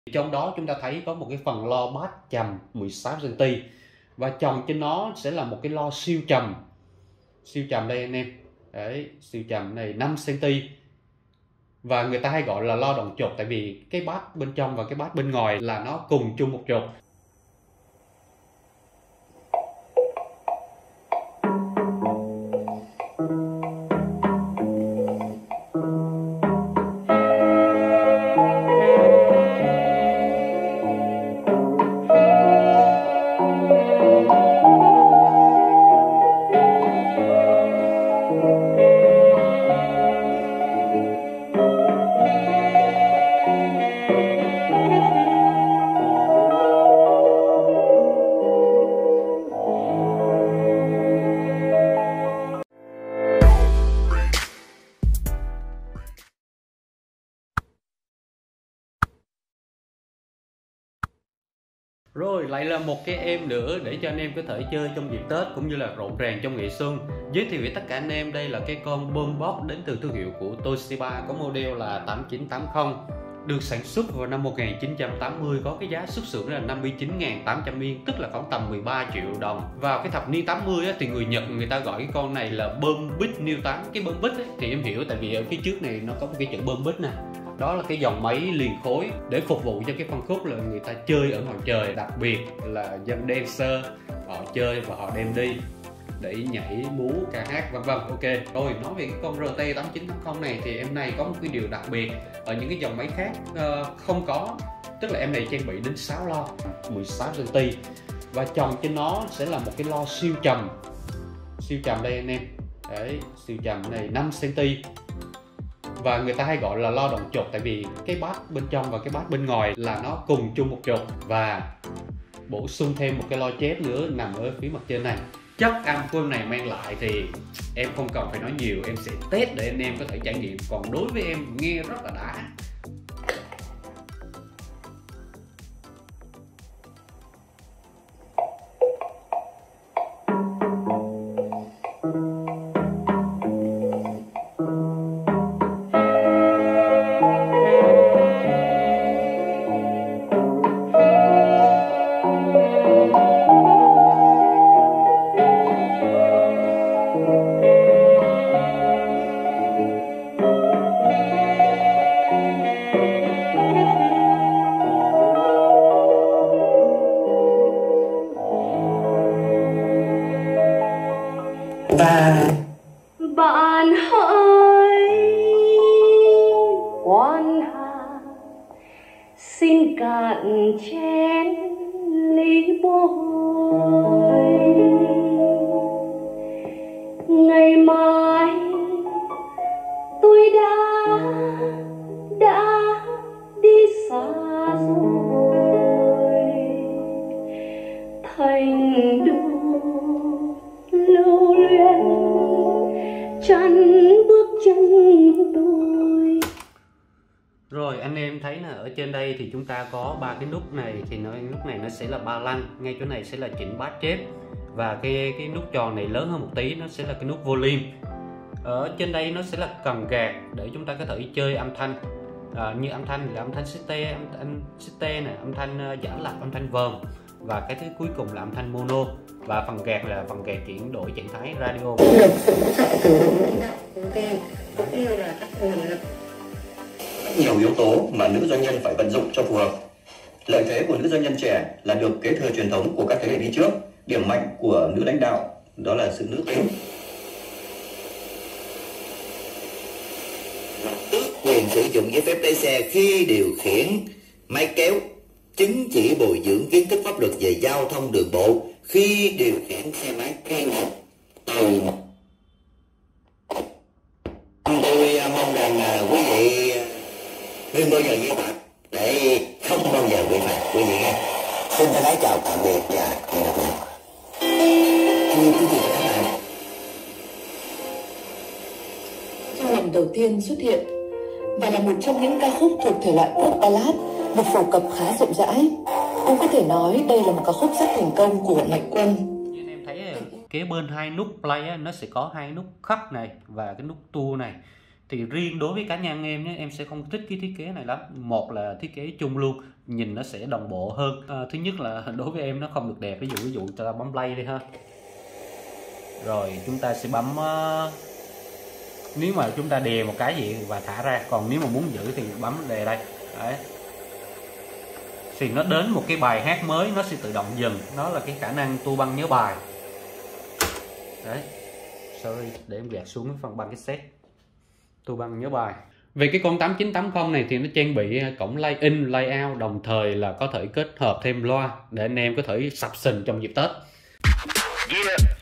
Trong đó chúng ta thấy có một cái phần lo bass trầm 16 cm và chồng trên nó sẽ là một cái lo siêu trầm. Siêu trầm đây anh em. Đấy, siêu trầm này 5 cm. Và người ta hay gọi là lo đồng trục tại vì cái bass bên trong và cái bass bên ngoài là nó cùng chung một trục. Rồi lại là một cái em nữa để cho anh em có thể chơi trong dịp Tết cũng như là rộn ràng trong ngày xuân. Giới thiệu với tất cả anh em đây là cái con boombox đến từ thương hiệu của Toshiba, có model là 8980, được sản xuất vào năm 1980, có cái giá xuất xưởng là 59.800 yên, tức là khoảng tầm 13 triệu đồng. Vào cái thập niên 80 á, thì người Nhật người ta gọi cái con này là Boombeat New 8. Cái Boombeat thì em hiểu tại vì ở phía trước này nó có một cái chữ Boombeat nè. Đó là cái dòng máy liền khối để phục vụ cho cái phân khúc là người ta chơi ở ngoài trời, đặc biệt là dân dancer họ chơi và họ đem đi để nhảy múa ca hát vân vân. Ok, rồi nói về cái con RT8980 này thì em này có một cái điều đặc biệt ở những cái dòng máy khác không có, tức là em này trang bị đến 6 lo 16 cm và chồng trên nó sẽ là một cái lo siêu trầm. Siêu trầm đây anh em. Đấy, siêu trầm này 5 cm. Và người ta hay gọi là lo đồng trục tại vì cái bass bên trong và cái bass bên ngoài là nó cùng chung một trục, và bổ sung thêm một cái lo chép nữa nằm ở phía mặt trên này. Chất âm của em này mang lại thì em không cần phải nói nhiều, em sẽ test để anh em có thể trải nghiệm, còn đối với em nghe rất là đã. Bạn hỡi quan hạ, xin cạn chén ly bôi. Ngày mai tôi đã đi xa rồi, thành đô lưu luyến chắn bước chân tôi. Rồi anh em thấy là ở trên đây thì chúng ta có ba cái nút này, thì nút này nó sẽ là ba lăng, ngay chỗ này sẽ là chỉnh bass chép, và cái nút tròn này lớn hơn một tí nó sẽ là cái nút volume. Ở trên đây nó sẽ là cần gạt để chúng ta có thể chơi âm thanh, như âm thanh là âm thanh sete này, âm thanh giả lập, âm thanh vờn, và cái thứ cuối cùng là âm thanh mono, và phần gạt là phần gạt chuyển đổi trạng thái radio. Được sự hỗ trợ từ đội ngũ lãnh đạo công ty cũng như là các nguồn lực. Nhiều yếu tố mà nữ doanh nhân phải vận dụng cho phù hợp. Lợi thế của nữ doanh nhân trẻ là được kế thừa truyền thống của các thế hệ đi trước. Điểm mạnh của nữ lãnh đạo đó là sự nữ tính. Tước quyền sử dụng giấy phép lái xe khi điều khiển máy kéo, chứng chỉ bồi dưỡng kiến thức pháp luật về giao thông đường bộ khi điều khiển xe máy chuyên nghiệp. Tôi mong rằng quý vị đừng bao giờ vi phạm để không bao giờ bị phạt quý vị nghe. Xin thân ái chào tạm biệt và hẹn gặp lại. Thưa quý vị và các bạn, Trong lần đầu tiên xuất hiện và là một trong những ca khúc thuộc thể loại pop ballad được phổ cập khá rộng rãi, cũng có thể nói đây là một ca khúc rất thành công của Mạnh Quân. Như anh em thấy kế bên hai nút play á, nó sẽ có hai nút cut này và cái nút tua này. Thì riêng đối với cá nhân em nhé, em sẽ không thích cái thiết kế này lắm. Một là thiết kế chung luôn, nhìn nó sẽ đồng bộ hơn. Thứ nhất là đối với em nó không được đẹp, ví dụ ta bấm play đi ha. Rồi chúng ta sẽ bấm nếu mà chúng ta đè một cái gì và thả ra, còn nếu mà muốn giữ thì bấm đè đây. Đấy. Thì nó đến một cái bài hát mới nó sẽ tự động dừng, đó là cái khả năng tua băng nhớ bài. Đấy. Sorry, để em gạt xuống cái phần băng cassette. Tua băng nhớ bài. Về cái con 8980 này thì nó trang bị cổng lay in, lay out, đồng thời là có thể kết hợp thêm loa để anh em có thể sập sình trong dịp Tết. Yeah.